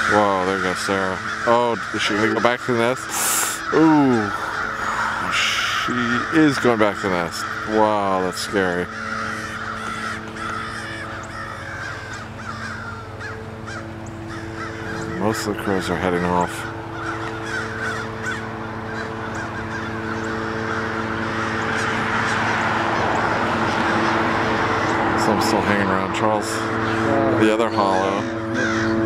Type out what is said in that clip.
Whoa, there goes Sarah. Oh, is she gonna go back to the nest? Ooh, she is going back to the nest. Wow, that's scary. Most of the crows are heading off. Some still hanging around. Charles, the other hollow.